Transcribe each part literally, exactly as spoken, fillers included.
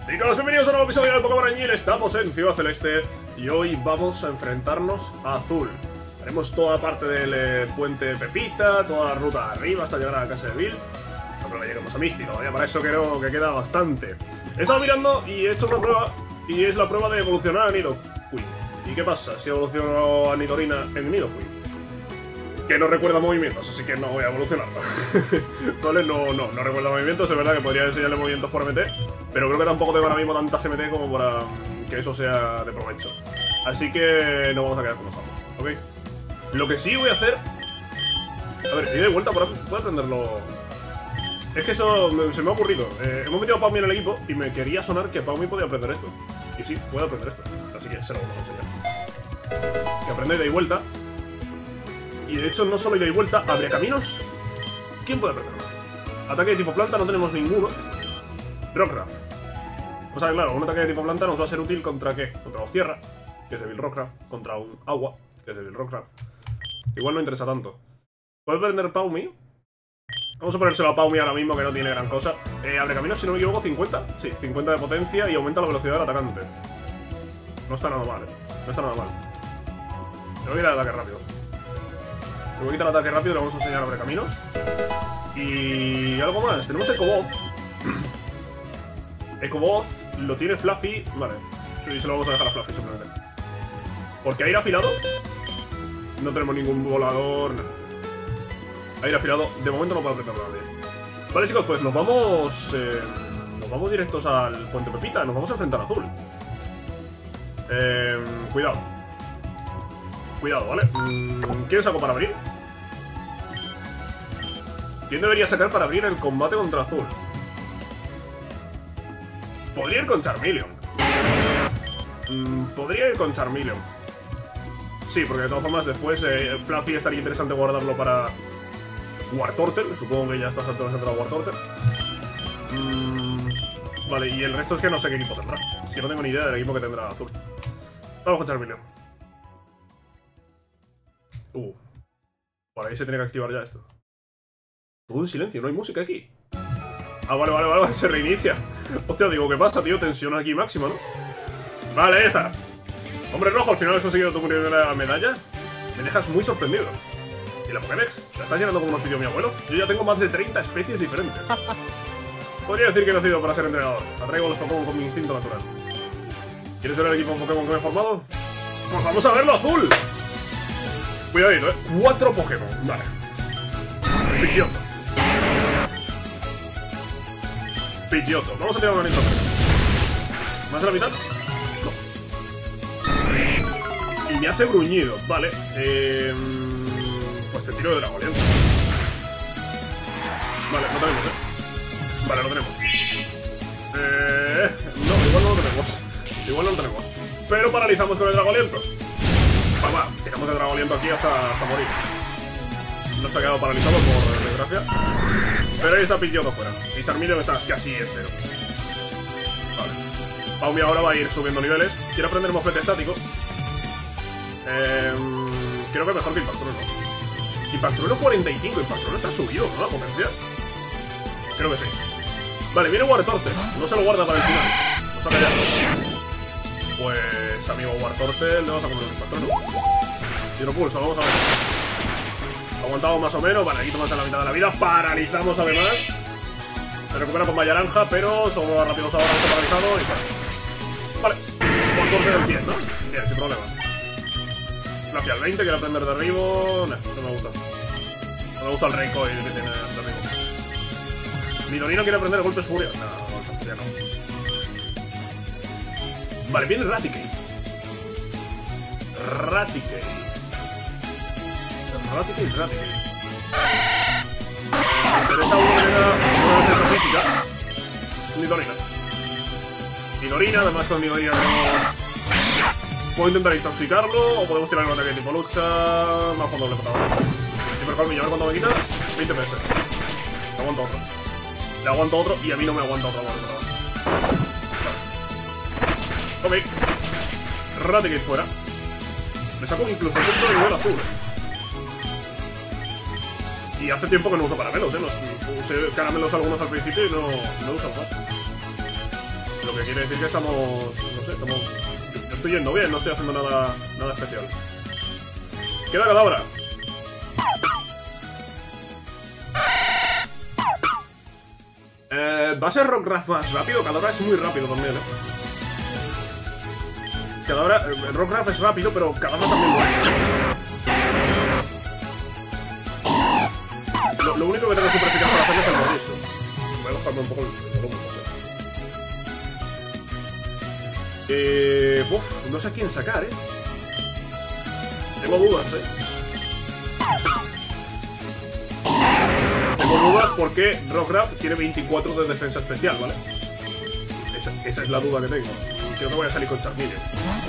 Chicos, bienvenidos a un nuevo episodio de Pokémon Añil. Estamos en Ciudad Celeste y hoy vamos a enfrentarnos a Azul. Haremos toda parte del eh, puente Pepita, toda la ruta arriba hasta llegar a la casa de Bill. No creo que lleguemos a Misty, todavía para eso creo que queda bastante. He estado mirando y he hecho una prueba, y es la prueba de evolucionar a Nidoqueen. ¿Y qué pasa si evoluciono a Nidorina en Nidoqueen? Que no recuerda movimientos, así que no voy a evolucionarlo. Vale, no, no, no recuerda movimientos, es verdad que podría enseñarle movimientos por M T, pero creo que tampoco tengo ahora mismo tantas M T como para que eso sea de provecho. Así que no vamos a quedar como estamos, ¿ok? Lo que sí voy a hacer... A ver, ida y vuelta, ¿puedo aprenderlo? Es que eso me, se me ha ocurrido. Eh, hemos metido a Paumi en el equipo y me quería sonar que Paumi podía aprender esto. Y sí, puede aprender esto, así que se lo vamos a enseñar. Que aprende ida y vuelta. Y de hecho, no solo ida y vuelta, abre caminos. ¿Quién puede aprenderlo? Ataque de tipo planta no tenemos ninguno. Rockcraft. O sea, claro, un ataque de tipo planta nos va a ser útil contra ¿qué? Contra dos tierra, que es débil Rockcraft. Contra un agua, que es débil Rockcraft. Igual no interesa tanto. ¿Puede aprender Paumi? Vamos a ponérselo a Paumi ahora mismo, que no tiene gran cosa. Eh, abre caminos, si no me equivoco, cincuenta. Sí, cincuenta de potencia y aumenta la velocidad del atacante. No está nada mal, eh. No está nada mal. Le voy a ir al ataque rápido. Le voy a quitar el ataque rápido y le vamos a enseñar a abrir caminos. Y algo más. Tenemos Ecoboz. Ecoboz lo tiene Fluffy. Vale. Y se lo vamos a dejar a Fluffy simplemente. Porque aire afilado no tenemos ningún volador. No. Aire afilado de momento no puede apretar nadie. Vale, chicos, pues nos vamos. Eh, nos vamos directos al puente Pepita. Nos vamos a enfrentar a Azul. Eh, cuidado. Cuidado, ¿vale? ¿Quién saco para abrir? ¿Quién debería sacar para abrir el combate contra Azul? Podría ir con Charmeleon. Mm, podría ir con Charmeleon. Sí, porque de todas formas después eh, Fluffy estaría interesante guardarlo para Wartortle. Supongo que ya está saltando a Wartortle. Mm, vale, y el resto es que no sé qué equipo tendrá. Que no tengo ni idea del equipo que tendrá Azul. Vamos con Charmeleon. Uh. Por ahí se tiene que activar ya esto. Todo en silencio, no hay música aquí. Ah, vale, vale, vale, se reinicia. Hostia, digo, ¿qué pasa, tío? Tensión aquí máxima, ¿no? Vale, ahí está. Hombre rojo, al final has conseguido tu primera medalla. Me dejas muy sorprendido. ¿Y la Pokédex? ¿La estás llenando como nos pidió mi abuelo? Yo ya tengo más de treinta especies diferentes. Podría decir que he nacido para ser entrenador. Atraigo a los Pokémon con mi instinto natural. ¿Quieres ver el equipo Pokémon que me he formado? Pues vamos a verlo, Azul. Cuidadito, eh. Cuatro Pokémon. Vale. Pidgeotto. Pidgeotto. Vamos a tirar una manito. ¿Más de la mitad? No. Y me hace gruñido. Vale. Eh, pues te tiro de Dragoliento. Vale, no tenemos, eh. Vale, no tenemos. Eh, no, igual no lo tenemos. Igual no lo tenemos. Pero paralizamos con el Dragoliento. Vamos, tiramos el Dragoliento aquí hasta, hasta morir. No se ha quedado paralizado por desgracia. Pero ahí está Pidgeotto fuera. Y Charmeleon está casi entero. Vale. Paumi ahora va a ir subiendo niveles. Quiero aprender moflete estático. Eh, creo que mejor que Impactruno. Impactruno cuarenta y cinco. Impactruno está subido, ¿no? La potencia. Creo que sí. Vale, viene Wartortle. No se lo guarda para el final. Lo saca ya. Pues, amigo Wartortle, le vamos a comer un Impactruno. Hidropulso, vamos a ver. Aguantamos más o menos, vale, aquí tomamos la mitad de la vida. Paralizamos además. Se recupera con malla naranja, pero somos más rápidos ahora, está paralizado y tal. Vale, Wartortle del diez, ¿no? Bien, sin problema. Fluffy al veinte, quiero aprender derribo. No, no me gusta. No me gusta el Raycoil que tiene derribo. Nidorino quiere aprender golpes furia. No, golpes furia no. Vale, viene Raticate. Raticate. Raticate, Raticate. Me interesa uno que tenga una defensa física. Nidorina. Nidorina, además con Nidorina no... Puedo intentar intoxicarlo o podemos tirar un ataque tipo lucha. Más con doble patada. Super Colmillo, a ver cuánto me quita. veinte P S. Le aguanto otro. Le aguanto otro y a mí no me aguanta otro. Vale. Ok. Raticate fuera. Le saco incluso un punto de nivel azul. Y hace tiempo que no uso caramelos, ¿eh? No, usé caramelos algunos al principio y no, no uso más. Lo que quiere decir que estamos... No sé, estamos... Yo estoy yendo bien, no estoy haciendo nada, nada especial. Queda Cadabra. Eh, ¿Va a ser Rockruff más rápido? Cadabra es muy rápido también, eh. Cadabra... Eh, Rockruff es rápido, pero Cadabra también lo es. Lo, lo único que tengo super eficaz para hacer es el mordisco. Voy a bajarme un poco el volumen, no sé. Eh... Uf, no sé a quién sacar, eh. Tengo dudas, eh. Tengo dudas porque Rockruff tiene veinticuatro de defensa especial, ¿vale? Esa, esa es la duda que tengo. Creo que voy a salir con Charmeleon.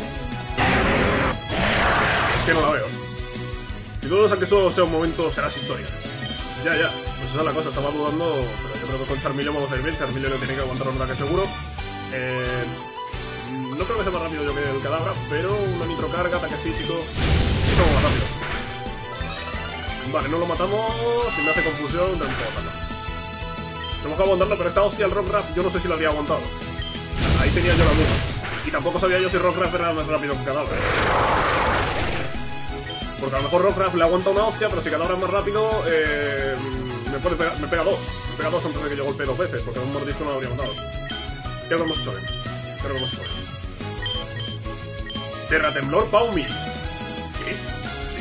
Es que no la veo. Si dudas a que eso sea un momento, serás historia. Ya, ya. Pues esa es la cosa, estaba dudando, pero yo creo que con Charmeleon vamos a ir bien. Charmeleon lo tiene que aguantar un ataque seguro. Eh... No creo que sea más rápido yo que el Cadabra, pero una nitrocarga, ataque físico... Eso va más rápido. Vale, no lo matamos. Si me hace confusión, no puedo matarlo. Tenemos que aguantarlo, pero esta hostia, el Rockruff, yo no sé si lo habría aguantado. Ahí tenía yo la duda. Y tampoco sabía yo si Rockruff era más rápido que Cadabra, ¿eh? Porque a lo mejor Rockruff le aguanta una hostia, pero si Cadabra es más rápido, eh, me, puede pegar, me pega dos. Me pega dos antes de que yo golpee dos veces, porque un mordisco no lo habría matado. Creo que hemos hecho bien. Creo que hemos hecho bien. Terratemblor Paumi. ¿Qué? Sí.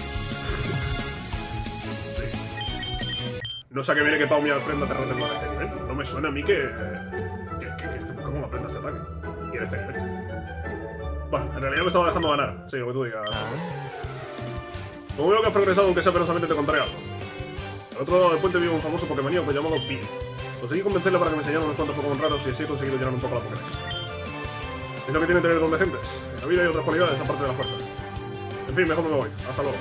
Sí. No sé a qué viene que Paumi aprenda Terratemblor a este nivel. No me suena a mí que... Que, que, que este Pokémon aprenda este ataque. Y en este nivel. Bueno, en realidad me estaba dejando ganar. Sí, lo que tú digas. Como veo que has progresado, aunque sea penosamente, te contaré algo. Al otro lado del puente vive un famoso Pokémoníaco llamado Pidgey. Conseguí convencerle para que me enseñara unos cuantos Pokémon raros y así he conseguido llenar un poco la Pokédex. Es lo que tiene tener don de gentes. En la vida hay otras cualidades aparte de la fuerza. En fin, mejor me voy. Hasta luego.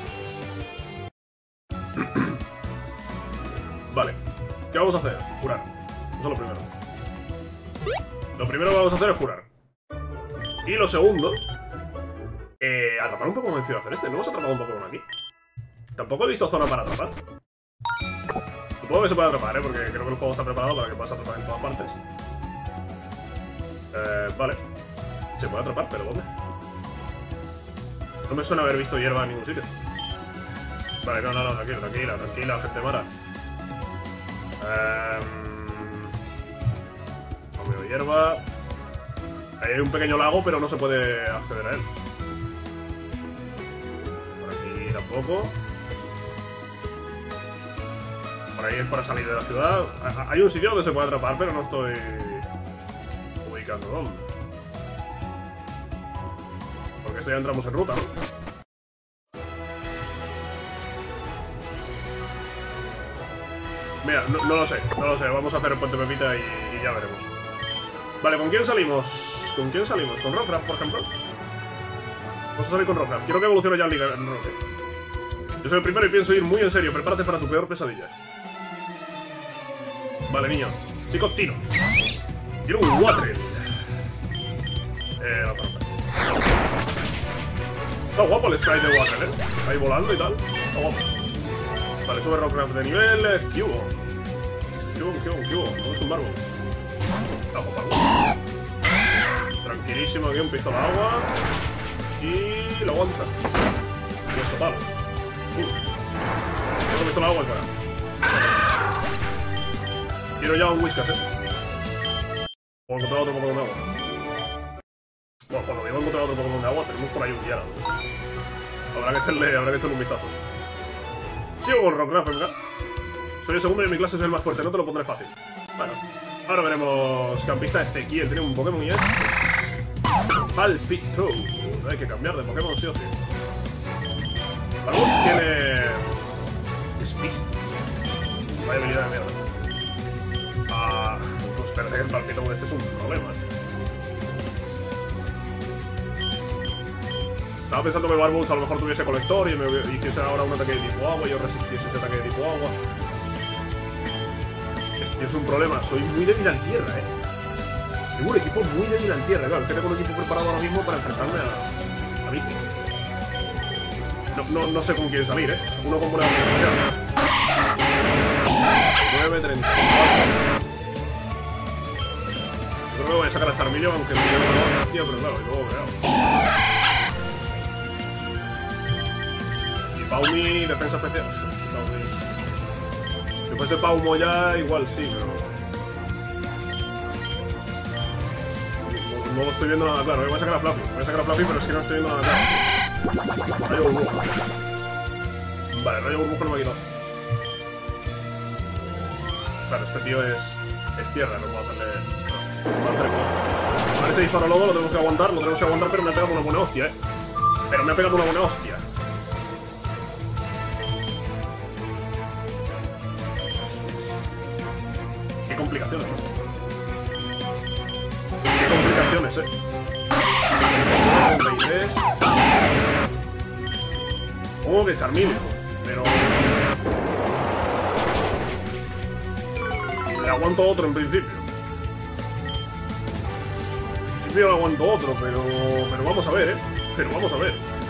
Vale. ¿Qué vamos a hacer? Curar. Eso es lo primero. Lo primero que vamos a hacer es curar. Y lo segundo... Eh, atrapar un Pokémon en Ciudad Celeste. ¿No hemos atrapado un Pokémon aquí? Tampoco he visto zona para atrapar. Supongo que se puede atrapar, ¿eh? Porque creo que el juego está preparado para que puedas atrapar en todas partes. Eh, vale. Se puede atrapar, pero ¿dónde? No me suena haber visto hierba en ningún sitio. Vale, no, no, no, tranquila, tranquila, tranquila, gente mala. Eh, no veo hierba. Ahí hay un pequeño lago, pero no se puede acceder a él. Por aquí tampoco. Por ahí es para salir de la ciudad. Hay un sitio donde se puede atrapar, pero no estoy ubicando dónde. Porque esto ya entramos en ruta, ¿no? Mira, no, no lo sé, no lo sé. Vamos a hacer el puente Pepita y, y ya veremos. Vale, ¿con quién salimos? ¿Con quién salimos? ¿Con Rockruff, por ejemplo? Vamos a salir con Rockruff. Quiero que evolucione ya en Liga Rocket. Yo soy el primero y pienso ir muy en serio. Prepárate para tu peor pesadilla. Vale, niño. Chicos, tiro. Quiero un Water. Eh, la parte. Está guapo el sprite de Water, ¿eh? Ahí volando y tal. Está guapo. Vale, sube Rockruff de nivel. Cubo. Cubo, Cubo, Cubo. Vamos con Barbos. Está guapo. Tranquilísimo aquí, un pistola de agua. Y lo aguanta. Y es total. Uh. Otro pistola de agua, cara. Quiero ya un Whiskas, eh. O encontrar otro Pokémon de agua. Bueno, cuando digo encontrar otro Pokémon de agua, tenemos por ahí un Gyarados. Habrá que echarle, habrá que echarle un vistazo. Sigo con Rockruff, venga. Soy el segundo y en mi clase soy el más fuerte, no te lo pondré fácil. Bueno, ahora veremos. Campista Ezequiel, tiene un Pokémon y es... Palpito. Hay que cambiar de Pokémon, sí o sí. Barbos tiene... Despiste. Vaya habilidad de mierda. Ah, pues perder el Palpito con este es un problema. Estaba pensando que Barbos a lo mejor tuviese colector y me hiciese ahora un ataque de tipo agua y yo resistiese ese ataque de tipo agua. Es, es un problema, soy muy débil al tierra, eh. Tengo un equipo muy débil al tierra, claro. Es que tengo un equipo preparado ahora mismo para enfrentarme a, a mí. No, no, no sé con quién salir, eh. Uno con buena habilidad. nueve treinta y cuatro. Yo creo me voy a sacar a Charmeleon, aunque me llevo una hostia, pero claro, y luego veo. Y Paumi, defensa especial. Paumi. Si fuese Paumo ya, igual sí, pero... No, no estoy viendo nada claro. Voy a sacar a Fluffy. Voy a sacar a Fluffy, pero es que no estoy viendo nada claro. Rayo burbuja. Vale, rayo burbuja no me ha quitado. Claro, este tío es... es tierra, no puedo hacerle... No, no puedo hacer nada. Vale, ese disparo lobo lo tenemos que aguantar, lo tenemos que aguantar, pero me ha pegado una buena hostia, eh. Pero me ha pegado una buena hostia. Qué complicaciones, ¿no? Qué complicaciones, eh. Oh, de Charmeleon, pero... Le aguanto otro en principio. En principio le aguanto otro, pero... Pero vamos a ver, eh. Pero vamos a ver.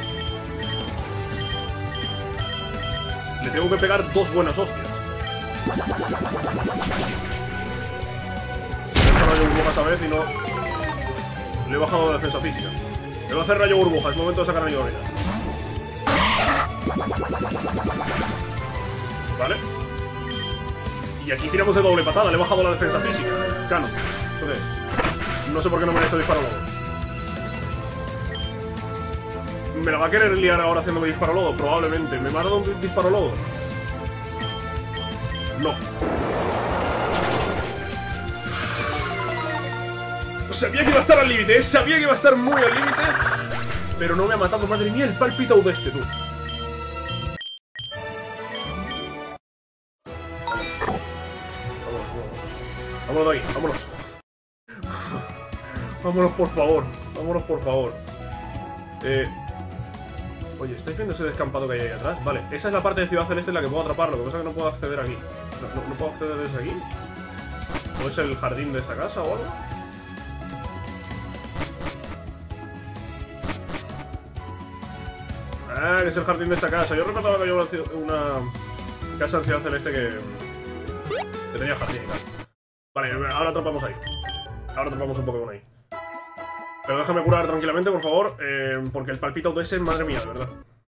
Le tengo que pegar dos buenas hostias. He hecho rayo burbuja esta vez y no... Le he bajado la defensa física. Le voy a hacer rayo burbuja, es momento de sacar a mi gorila. Vale. Y aquí tiramos de doble patada, le he bajado la defensa física. Cano. Entonces, no sé por qué no me han hecho disparo lodo. ¿Me la va a querer liar ahora haciéndome disparo lodo? Probablemente. ¿Me va a dar un disparo lodo? No. Sabía que iba a estar al límite, ¿eh? Sabía que iba a estar muy al límite. Pero no me ha matado, madre mía, el palpitao de este, tú. Vámonos de ahí, vámonos. Vámonos, por favor. Vámonos, por favor. Eh... Oye, ¿estáis viendo ese descampado que hay ahí atrás? Vale, esa es la parte de Ciudad Celeste en la que puedo atrapar. Lo que pasa es que no puedo acceder aquí. No, no, no puedo acceder desde aquí. ¿O es el jardín de esta casa o algo? Ah, que es el jardín de esta casa. Yo recordaba que había una, una casa en Ciudad Celeste que... que tenía jardín y tal. Vale, ahora atrapamos ahí. Ahora atrapamos un Pokémon ahí. Pero déjame curar tranquilamente, por favor, eh, porque el palpitao de ese, madre mía, de verdad.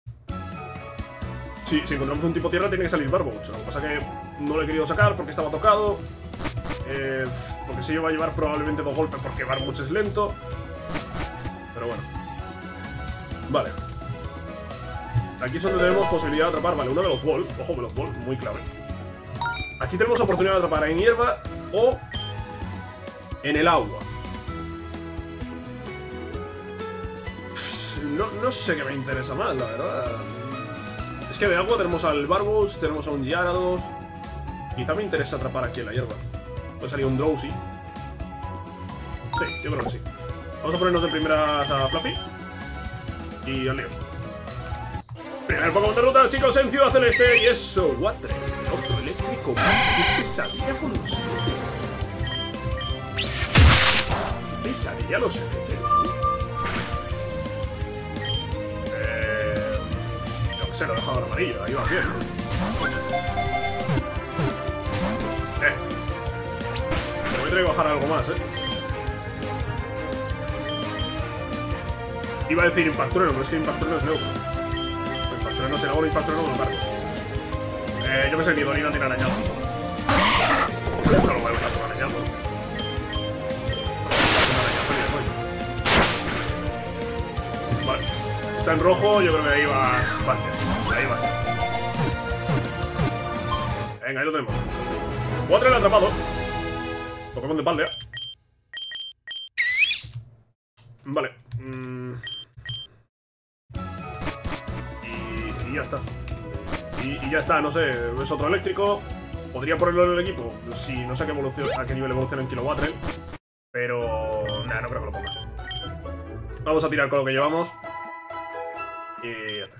Sí, si encontramos un tipo tierra tiene que salir Barboach. Lo que pasa es que no lo he querido sacar porque estaba tocado. Eh, porque si yo va a llevar probablemente dos golpes porque Barboach es lento. Pero bueno. Vale. Aquí es donde tenemos posibilidad de atrapar, vale, uno de los Ball. Ojo con los Ball, muy clave. Aquí tenemos oportunidad de atrapar en hierba o en el agua. No, no sé qué me interesa más, la verdad. Es que de agua tenemos al Barboach, tenemos a un Gyarados. Quizá me interesa atrapar aquí en la hierba. Puede salir un Drowsy. Sí, yo creo que sí. Vamos a ponernos de primeras a Fluffy. Y al lío. Primer Pokémon de ruta, chicos, en Ciudad Celeste. Y eso, Water, otro eléctrico. ¿Qué pesadilla con los F T? ¿Qué pesadilla los F T? Eh... Yo que sé, lo he dejado en amarillo, ahí va bien. Eh. Me voy a tener que bajar algo más, eh. Iba a decir Impactureno, pero es que Impactureno es neutro. No sé, luego el Impactureno no lo cargo. Eh, yo me sé, Nidorina tiene arañado. No lo voy a usar con arañado. Vale. Está en rojo, yo creo que ahí vas. Vale, ahí vas. Venga, ahí lo tenemos. Water el atrapado. Pokémon de Paldea. Vale. Mm. Y ya está. Y, y ya está, no sé, es otro eléctrico. Podría ponerlo en el equipo, si no sé a qué, evolución, a qué nivel evoluciona en Kilowatt, pero... Nah, no creo que lo ponga. Vamos a tirar con lo que llevamos. Y ya está.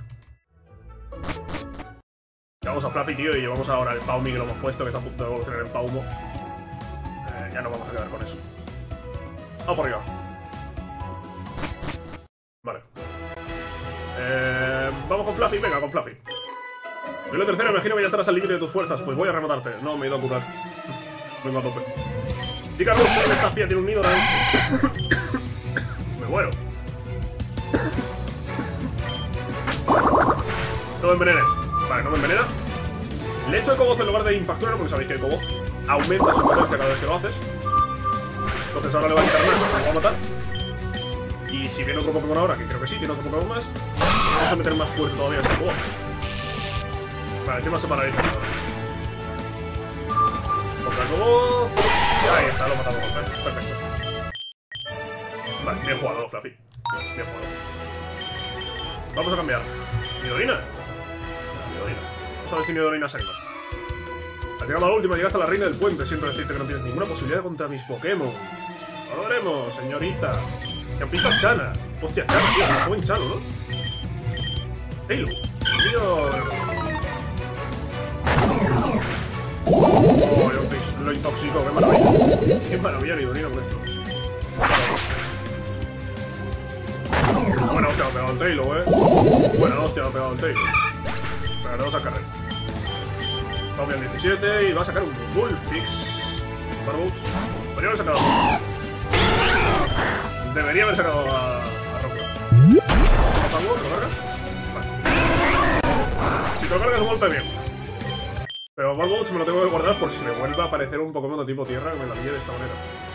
Llevamos a Fluffy, tío, y llevamos ahora el Paumi que lo hemos puesto, que está a punto de evolucionar en Paumo. Eh, ya no vamos a quedar con eso. Vamos por arriba. Vale. Eh, vamos con Fluffy, venga, con Fluffy. Yo la tercera, imagino que ya estarás al límite de tus fuerzas. Pues voy a rematarte. No, me he ido a curar. Vengo a tope. Dígame, esta fía tiene un nido ahí. Me muero. No me envenenes. Vale, no me envenena. Le echo el Coboz en lugar de impacturar, porque sabéis que el Coboz aumenta su potencia cada vez que lo haces. Entonces ahora le va a quitar más, lo va a matar. Y si viene otro Pokémon ahora, que creo que sí, tiene otro Pokémon más, vamos a meter más fuerte todavía a este Coboz. Vale, encima se paraliza. Contra el Coboz. Y ahí está, lo matamos. Perfecto. Vale, bien jugado, Fluffy. Bien jugado. Vamos a cambiar. ¿Nidorina? Nidorina. Vamos a ver si Nidorina se anima. Has llegado a la última, llegaste a la reina del puente. Siento decirte que no tienes ninguna posibilidad contra mis Pokémon. Lo veremos, señorita. Que empieza Chana. Hostia, Chana, tío, un buen Chano, ¿no? Taylor. Tío. Oh, lo, lo intoxico, qué maravilla. Qué maravilla, Nidorina, con esto. Buena hostia, me ha pegado el Taylor, eh. Buena hostia, me ha pegado el Taylor. Pero le vamos a cargar. Cambia el diecisiete y va a sacar un Bullpix. Barbox. Podría haber sacado. Debería haber sacado a, a Rockruff. ¿Lo pongo? ¿Lo cargas? Vale. Si te lo cargas, golpe bien. Pero Barbox me lo tengo que guardar por si me vuelve a aparecer un Pokémon de tipo tierra que me la guíe de esta manera.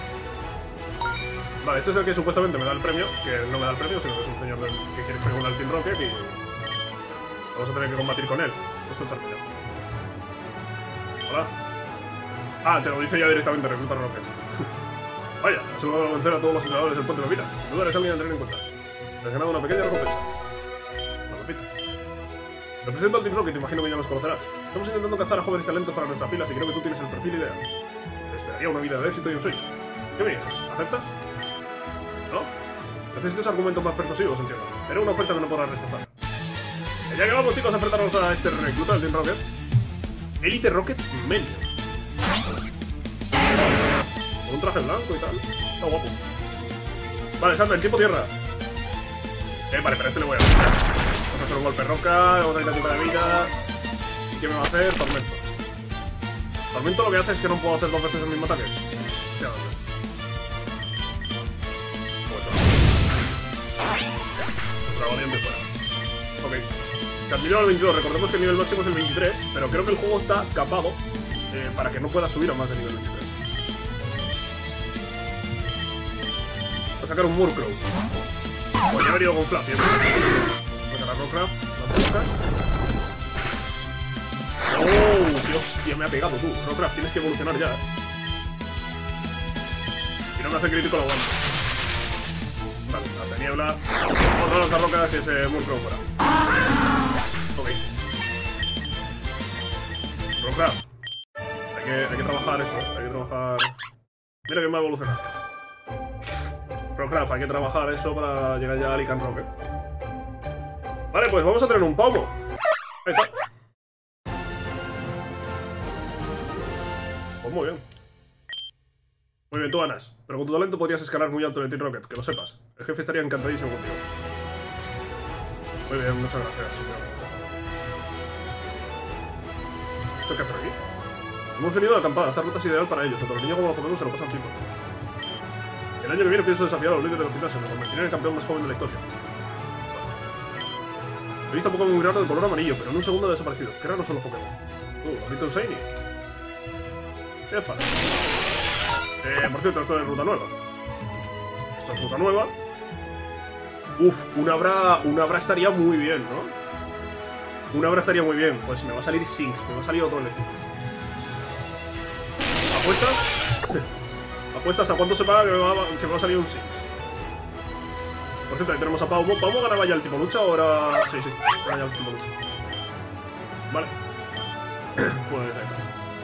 Vale, este es el que supuestamente me da el premio, que no me da el premio, sino que es un señor del, que quiere preguntar al Team Rocket y vamos a tener que combatir con él. Esto está terminado. Hola. Ah, te lo dice ya directamente, recluta Rocket. Vaya, has logrado vencer a todos los entrenadores del puente de Pepita. Sin duda eres alguien a tener en cuenta. Te has ganado una pequeña recompensa. Una Pepita. Represento al Team Rocket, te imagino que ya nos conocerás. Estamos intentando cazar a jóvenes talentos para nuestras filas y creo que tú tienes el perfil ideal. Te esperaría una vida de éxito y un sueño. ¿Qué me dices? ¿Aceptas? ¿No? Necesitas argumentos más persuasivos, entiendo. Era una oferta que no podrás rechazar. Y ya que vamos, chicos, a enfrentarnos a este recluta del Team Rocket. Elite Rocket Medio. Con un traje blanco y tal. Está guapo. Vale, salta, el tiempo tierra. Eh, vale, pero este le voy a hacer. Vamos a hacer un golpe roca, vamos a ir a quitar de vida. ¿Y qué me va a hacer? Tormento. Tormento lo que hace es que no puedo hacer dos veces el mismo ataque. Ya, no sé. Valiente fuera. Ok. Cadmillo al veintidós. Recordemos que el nivel máximo es el veintitrés, pero creo que el juego está capado eh, para que no pueda subir a más de nivel veintitrés. Voy a sacar un Murkrow. Pues ya he venido con Fluffy. Voy a sacar Rockruff. Oh, Dios, ya me ha pegado tú. Rockruff, tienes que evolucionar ya. Si no me hace crítico, lo aguanto. Vale, la niebla. Vamos a lanzar rocas y ese Murkrow fuera. Ok. Rockruff. Hay que, hay que trabajar eso, hay que trabajar. Mira que me va a evolucionar. Rockruff, hay que trabajar eso para llegar ya a Lycanroc. Vale, pues vamos a tener un Paumo. Ahí está. Pues muy bien. Muy bien, tú ganas. Pero con tu talento podrías escalar muy alto en el Team Rocket, que lo sepas. El jefe estaría encantadísimo contigo. Muy bien, muchas gracias, señor. ¿Esto qué hace aquí? Hemos venido a la acampada. Esta ruta es ideal para ellos. Tanto los niños como los Pokémon se lo pasan pipa. El año que viene pienso desafiar a los líderes del gimnasio. Me convertiré en el campeón más joven de la historia. He visto un Pokémon muy raro de color amarillo, pero en un segundo ha desaparecido. Qué raros son los Pokémon. Uh, ¿has visto un Shiny? ¿Qué pasa? Eh, por cierto, esto es ruta nueva. Esto es ruta nueva. Uf, un Abra, un Abra estaría muy bien, ¿no? Un Abra estaría muy bien. Pues me va a salir Sinks, me va a salir otro eléctrico. ¿Apuestas? ¿Apuestas a cuánto se paga que me va, que me va a salir un Sinks? Por cierto, ahí tenemos a Paumo. ¿Paumo ganaba ya el tipo lucha o ahora...? Sí, sí, gana ya el tipo lucha. Vale. Pues ahí está.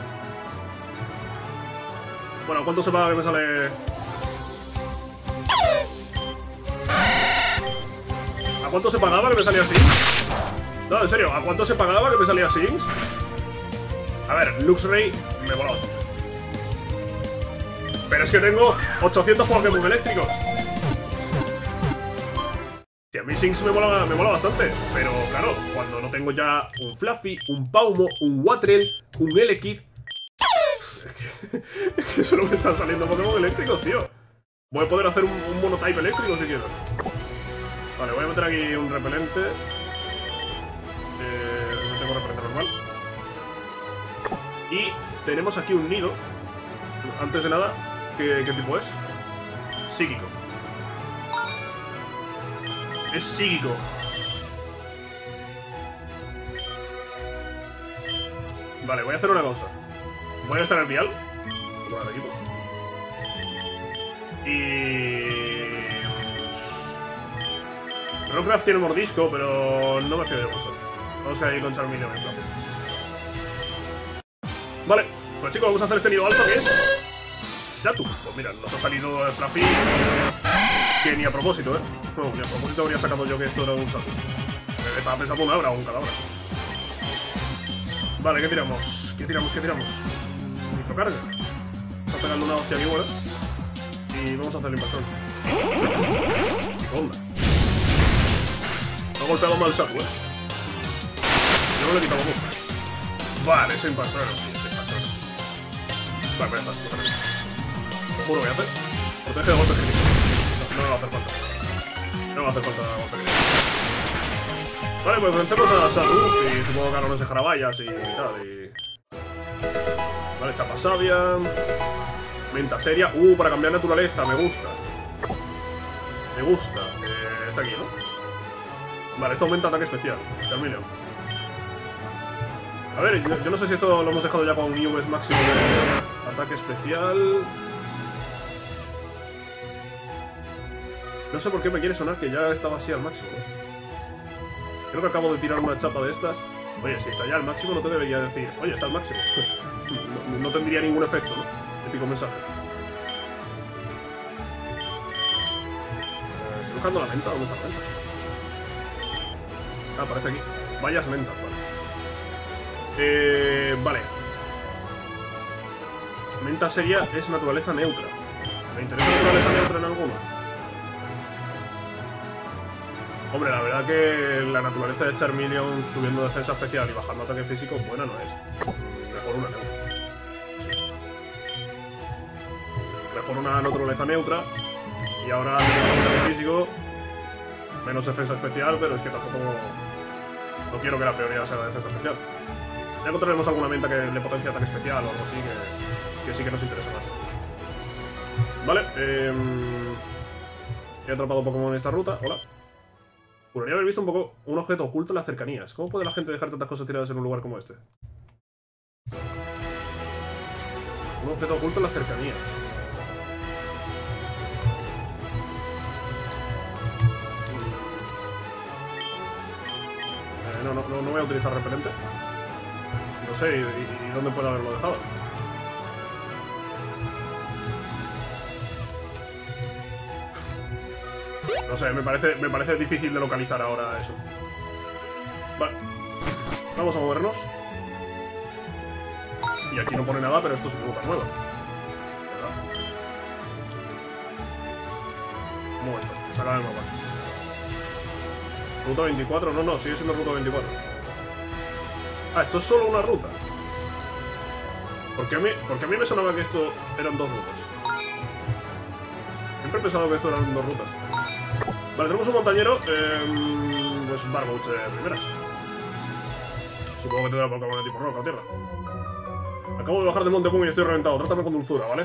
Bueno, ¿cuánto se paga que me sale...? ¿A cuánto se pagaba que me salía Sinks? No, en serio, ¿a cuánto se pagaba que me salía Sinks? A ver, Luxray me mola bastante. Pero es que tengo ochocientos Pokémon eléctricos. Sí, a mí Sinks me mola, me mola bastante. Pero claro, cuando no tengo ya un Fluffy, un Paumo, un Watrel, un Elekid... Es que, es que solo me están saliendo Pokémon eléctricos, tío. Voy a poder hacer un, un monotype eléctrico si quiero. Vale, voy a meter aquí un repelente. Eh, no tengo repelente normal. Y tenemos aquí un nido. Antes de nada, ¿qué, qué tipo es? Psíquico. Es psíquico. Vale, voy a hacer una cosa. Voy a estar en el vial. Voy a poner el equipo. Y... Rockcraft tiene mordisco, pero no me fío de mucho. Vamos a ir con Charmeleon en plan. Vale, pues chicos, vamos a hacer este nido alfa que es... Satu. Pues mira, nos ha salido el Fluffy que ni a propósito, ¿eh? No, ni a propósito habría sacado yo que esto era un Satu. Me estaba pensando una Abra o un Cadabra. Vale, ¿qué tiramos? ¿Qué tiramos? ¿Qué tiramos? Microcarga. Está pegando una hostia aquí buena. Y vamos a hacer el impactón. ¿Qué onda? Me ha golpeado mal el Satu, ¿eh? Yo no le he quitado mucho. Vale, ese impactón, sí, ese impactón. Vale, pues ya está, lo juro, voy a hacer. Protege de golpe crítico. No, no me va a hacer falta. No me va a hacer falta golpe crítico. Vale, pues vencemos a Satu y supongo que ahora no se jarabayas y, y tal. Y... Vale, chapa sabia. Menta seria. Uh, para cambiar naturaleza, me gusta. Me gusta. Eh, está aquí, ¿no? Vale, esto aumenta ataque especial. Charmeleon. A ver, yo, yo no sé si esto lo hemos dejado ya con un I V máximo de ataque especial. No sé por qué me quiere sonar que ya estaba así al máximo, ¿no? Creo que acabo de tirar una chapa de estas. Oye, si está ya al máximo no te debería decir, oye, está al máximo. No, no tendría ningún efecto, ¿no? Épico mensaje. Eh, estoy buscando la menta. ¿Dónde está la menta? Ah, aparece aquí. Vallas mentas, vale. Eh, vale. Menta seria es naturaleza neutra. ¿Me interesa naturaleza neutra en alguno? Hombre, la verdad que la naturaleza de Charmeleon subiendo defensa especial y bajando ataque físico buena no es. Mejor una neutra. Sí. Mejor una naturaleza neutra. Y ahora menos ataque físico, menos defensa especial, pero es que tampoco no quiero que la prioridad sea la defensa especial. Ya encontraremos alguna menta que le potencie ataque especial o algo así que, que sí que nos interesa más. Vale, eh, he atrapado un Pokémon en esta ruta. Hola. Juraría haber visto un poco un objeto oculto en las cercanías. ¿Cómo puede la gente dejar tantas cosas tiradas en un lugar como este? Un objeto oculto en las cercanías. Eh, no, no, no, no voy a utilizar repelente. No sé, ¿y, y, y dónde puede haberlo dejado? No sé, me parece, me parece difícil de localizar ahora eso. Vale. Vamos a movernos. Y aquí no pone nada, pero esto es ruta nueva. ¿Verdad? ¿Cómo esto? Saca el mapa. Ruta veinticuatro. No, no, sigue siendo ruta veinticuatro. Ah, esto es solo una ruta. Porque a mí, porque a mí me sonaba que esto eran dos rutas. Siempre he pensado que esto eran dos rutas. Vale, tenemos un montañero, eh, pues Barboach de primeras. Supongo que tendrá Pokémon de tipo roca o tierra. Acabo de bajar del Monte Pum y estoy reventado. Trátame con dulzura, ¿vale?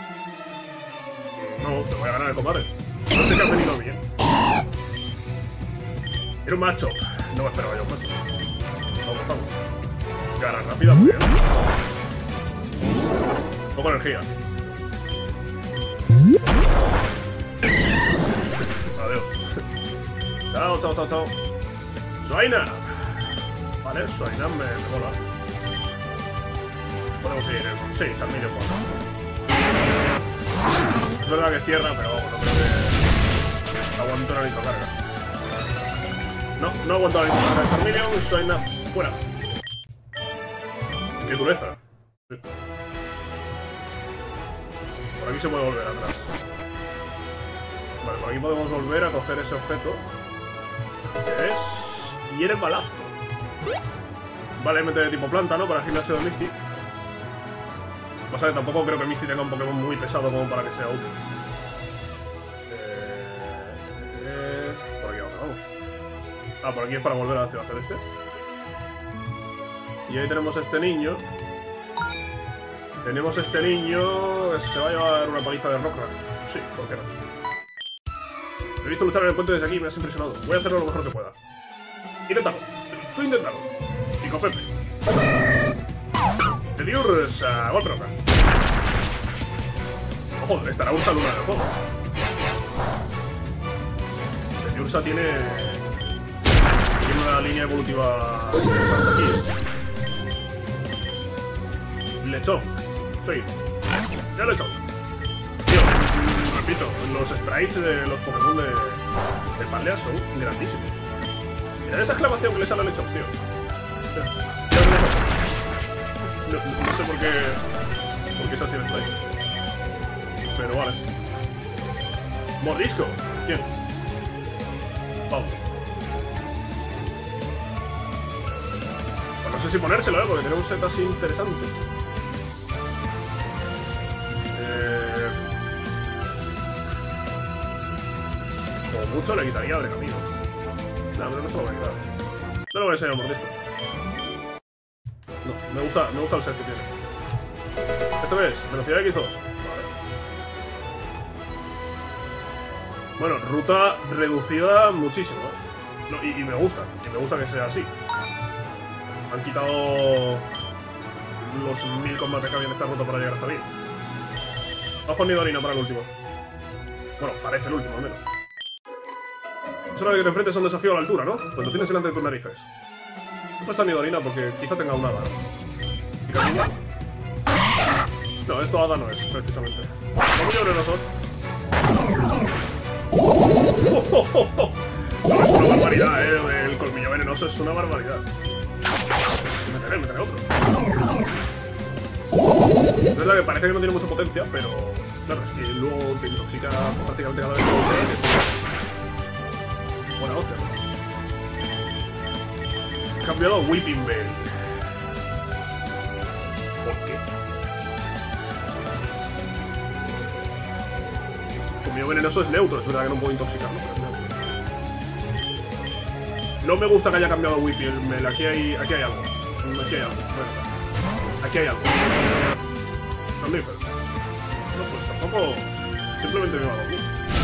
No, te voy a ganar el combate. No sé qué has venido bien. Era un macho. No me esperaba yo un macho. Vamos, vamos. Gana rápida, muy bien. Poco energía. Adiós. Chao, chao, chao, chao. Suaina. Vale, Suaina me, me mola. Podemos ir, ¿eh? Sí, Charmeleon mola. Es verdad que es tierra, pero vamos, no creo que aguante la microcarga. No, no aguanta la microcarga de Charmeleon. Suaina, fuera. Qué dureza. Sí. Por aquí se puede volver atrás. Vale, por aquí podemos volver a coger ese objeto. Que es... hierbalazo. Vale, mete de tipo planta, ¿no? Para el gimnasio de Misty. Pasa que tampoco creo que Misty tenga un Pokémon muy pesado como para que sea útil. Eh, eh, por aquí vamos, vamos. Ah, por aquí es para volver a la Ciudad Celeste. Y ahí tenemos a este niño. Tenemos a este niño que se va a llevar una paliza de Rockruck. Sí, ¿por qué no? He visto luchar en el puente desde aquí y me has impresionado. Voy a hacerlo lo mejor que pueda. Inténtalo. Tú inténtalo. Pico Pepe. De Diurs a golpe roca. Ojo, estará Ursa Luna en el juego. De Ursa tiene... Tiene una línea evolutiva interesante aquí. Lechón. Sí. Ya Lechón. Tío, repito, los sprites de los Pokémon de, de Paldea son grandísimos. Mirad esa exclamación que le sale a Lechón, tío. No, no, no sé por qué... Por qué es así el sprite. Pero vale. Mordisco. ¿Quién? Vamos. Pues no sé si ponérselo, ¿eh? Porque tiene un set así interesante. Eh... Como mucho le quitaría de camino. No, pero no se lo voy a quitar. No lo voy a enseñar Mordisco. No, me gusta, me gusta el set que tiene. Esto es velocidad equis dos. Bueno, ruta reducida muchísimo, ¿eh? No, y, y me gusta, y me gusta que sea así. Han quitado los mil combates que había en esta ruta para llegar hasta ahí. Has ponido harina para el último. Bueno, parece el último al menos. Es hora de que te enfrentes a un desafío a la altura, ¿no? Pues lo tienes delante de tus narices. No está miedo harina porque quizá tenga un hada. ¿Y camino? No, esto hada no es, precisamente. ¿Cómo yo venenoso? Oh, oh, oh, oh. No, es una barbaridad, eh. El colmillo venenoso es una barbaridad. Meteré, meteré otro. Es verdad que parece que no tiene mucha potencia, pero claro, es que luego te intoxica prácticamente cada vez que lo tienes. Buena hostia. He cambiado a Whipping Bell. ¿Por qué? Colmillo venenoso es neutro, es verdad que no puedo intoxicarlo, pero es neutro. No me gusta que haya cambiado Whipping Bell. Aquí hay, aquí hay algo. Aquí hay algo. Bueno, aquí hay algo. Somnífero. No, pues tampoco. Simplemente me va a dormir.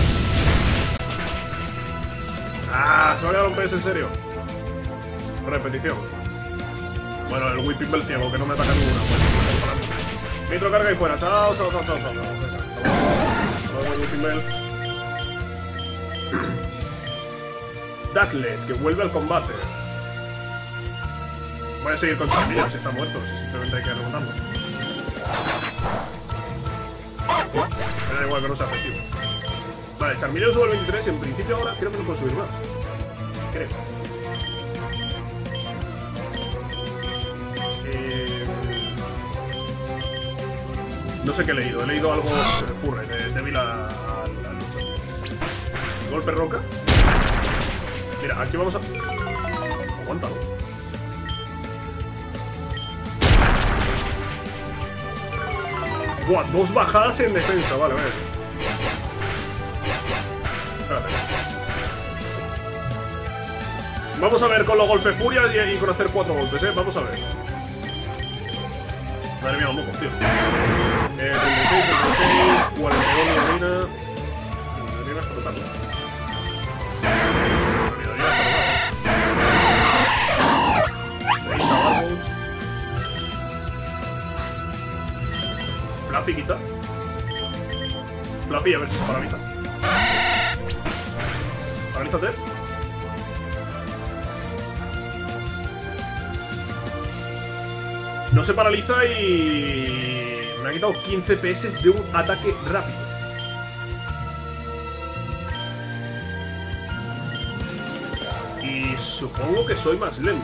¡Ah! Se me ha quedado un P S en serio. Repetición. Bueno, el Whipping Bell ciego, que no me ataca ninguna. Pues, Nitro carga y fuera. Chao, chao, chao, chao, chao. Venga, Whipping Bell. Ducklet, que vuelve al combate. Voy a seguir con Charmeleon si está muerto. Simplemente hay que rematarlo. Me da igual que no sea efectivo. Vale, Charmeleon sube el veintitrés y en principio ahora creo que no puedo subir más. Creo. Eh... No sé qué he leído. He leído algo de Furre, de débil a la lucha. Golpe roca. Mira, aquí vamos a... Aguántalo. Buah, dos bajadas en defensa, vale, vale. Espérate. Vamos a ver con los golpes furia y, y con hacer cuatro golpes, eh. Vamos a ver. Madre mía, los mocos, tío. Eh, treinta y seis, treinta y seis, cuarenta y dos de harina. De harina hasta total. Flappy quita. Flappy, a ver si se paraliza. Paralízate. No se paraliza y... me ha quitado quince P S de un ataque rápido. Y supongo que soy más lento.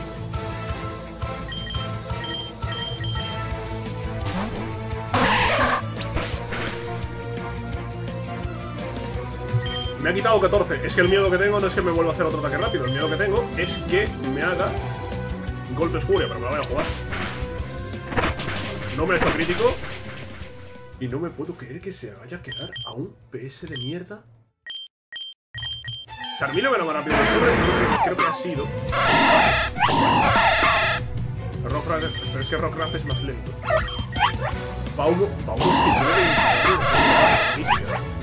Me ha quitado catorce. Es que el miedo que tengo no es que me vuelva a hacer otro ataque rápido. El miedo que tengo es que me haga golpes furia, pero me lo voy a jugar. No me he hecho crítico. Y no me puedo creer que se vaya a quedar a un P S de mierda. Carmilo me lo va rápido. Creo que ha sido. Rockruff, pero es que Rockruff es más lento. Baumo, Baumo es que tiene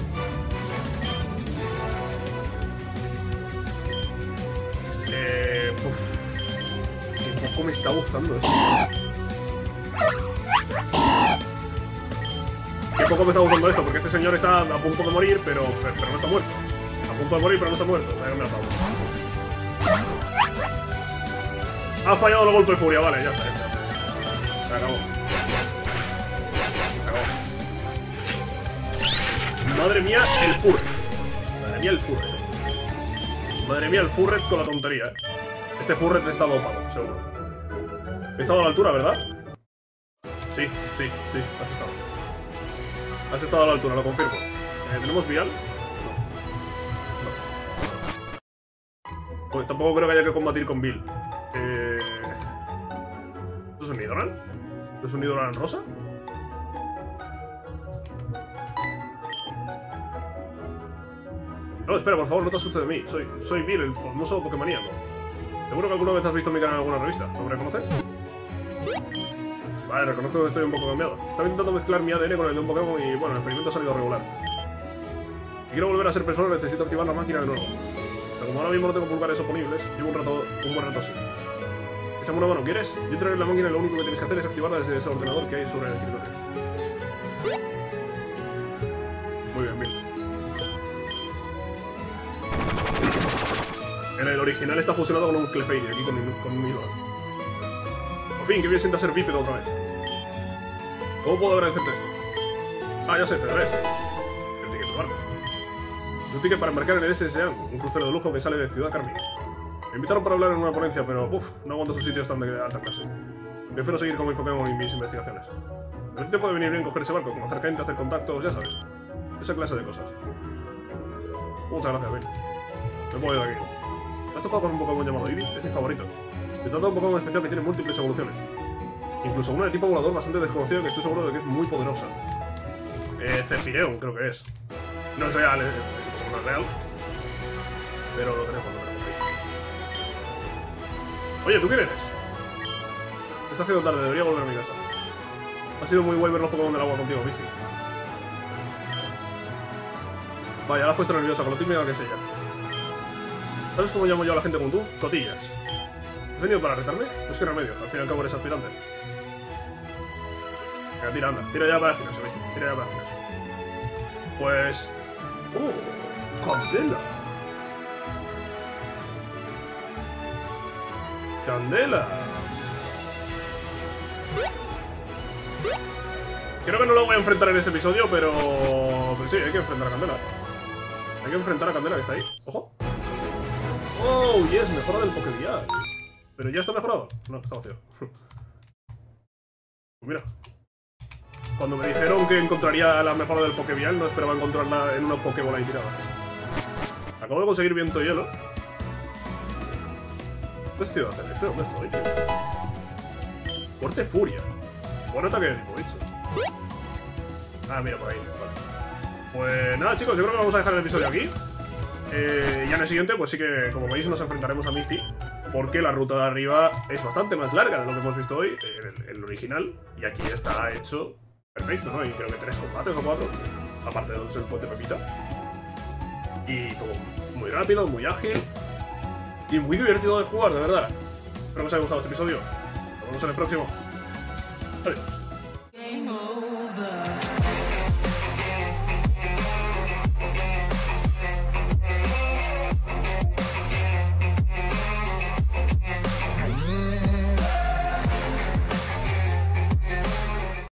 Eh. Uf. Qué poco me está gustando esto. Qué poco me está gustando esto, porque este señor está a punto de morir, pero, pero, pero no está muerto. A punto de morir, pero no está muerto. Déjame la pausa. Ha fallado el golpe de furia, vale, ya está. Ya está. Se acabó. Se acabó. Madre mía, el furret. Madre mía, el furret. Madre mía, el furret con la tontería, eh. Este furret está dopado, seguro. He estado a la altura, ¿verdad? Sí, sí, sí, has estado. Has estado a la altura, lo confirmo. Eh, ¿Tenemos vial? No. No. Pues tampoco creo que haya que combatir con Bill. Eh... ¿Esto es un Nidoran? ¿Esto es un Nidoran rosa? No, espera, por favor, no te asustes de mí. Soy, soy Bill, el famoso Pokémoníaco. Seguro que alguna vez has visto mi canal en alguna revista. ¿No me reconoces? Vale, reconozco que estoy un poco cambiado. Estaba intentando mezclar mi A D N con el de un Pokémon y, bueno, el experimento ha salido regular. Si quiero volver a ser persona, necesito activar la máquina de nuevo. Pero como ahora mismo no tengo pulgares oponibles, llevo un rato, un buen rato así. Échame una mano, ¿quieres? Yo traeré la máquina y lo único que tienes que hacer es activarla desde ese ordenador que hay sobre el escritorio. Muy bien, Bill. En el original está fusionado con un Clefairy, aquí con, con un Nidoran. Por fin, que bien sienta ser bípedo otra vez. ¿Cómo puedo agradecerte esto? Ah, ya sé, te daré esto. El ticket de barco. Un ticket para embarcar en el S S A, un crucero de lujo que sale de Ciudad Carmín. Me invitaron para hablar en una ponencia, pero uff, no aguanto sus sitios tan de alta clase. Prefiero seguir con mis Pokémon y mis investigaciones. Pero te puede venir bien coger ese barco, conocer gente, hacer contactos, ya sabes. Esa clase de cosas. Muchas gracias, Bill. Me puedo ir de aquí. ¿Has tocado con un Pokémon llamado Eevee? Es mi favorito. Se trata de un Pokémon especial que tiene múltiples evoluciones. Incluso una de tipo volador bastante desconocida que estoy seguro de que es muy poderosa. Eh, Zephyreon, creo que es. No es real, eh, no es real. Pero lo tenemos, lo tenemos ahí. Oye, ¿tú quién eres? Se está haciendo tarde, debería volver a mi casa. Ha sido muy guay ver los Pokémon del agua contigo, Misty. Vaya, la has puesto nerviosa con lo típica que es ella. ¿Sabes cómo llamo yo a la gente como tú? Cotillas. ¿Has venido para retarme? Pues qué remedio, al fin y al cabo eres aspirante. Venga, tira, anda. Tira ya para el gimnasio, ¿veis? Tira ya para el gimnasio. Pues... ¡Oh! ¡Candela! ¡Candela! Creo que no lo voy a enfrentar en este episodio, pero... Pero sí, hay que enfrentar a Candela. Hay que enfrentar a Candela, que está ahí. ¡Ojo! ¡Oh, yes! Mejora del Pokévial. ¿Pero ya está mejorado? No, está vacío. Pues mira. Cuando me dijeron que encontraría la mejora del Pokévial, no esperaba encontrarla en una Pokébola ahí tirada. Acabo de conseguir viento y hielo. ¿Qué estoy haciendo? ¿Este dónde estoy? Fuerte furia. Buen ataque de tipo, bicho. Ah, mira, por ahí. Vale. Pues nada, chicos, yo creo que vamos a dejar el episodio aquí. Eh, ya en el siguiente, pues sí que, como veis, nos enfrentaremos a Misty. Porque la ruta de arriba es bastante más larga de lo que hemos visto hoy, el, el original. Y aquí está hecho perfecto, ¿no? Y creo que tres combates o cuatro. Aparte de donde es el puente Pepita. Y como muy rápido, muy ágil. Y muy divertido de jugar, de verdad. Espero que os haya gustado este episodio. Nos vemos en el próximo. Adiós.